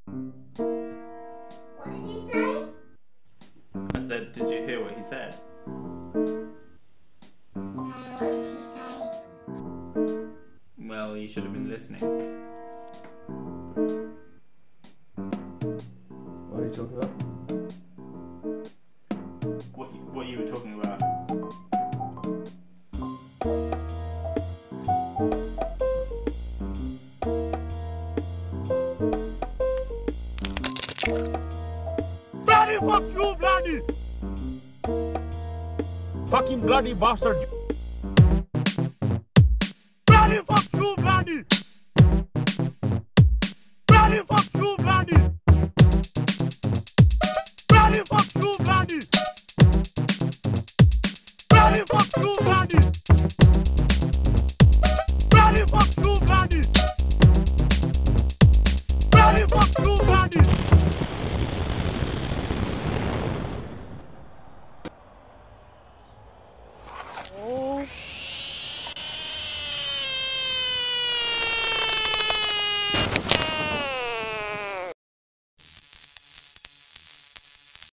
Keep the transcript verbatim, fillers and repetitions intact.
What did you say? I said, did you hear what he said? No, what did he say? Well, you should have been listening. What are you talking about? What you, what you were talking about? Bloody fuck you, bloody! Fucking bloody bastard!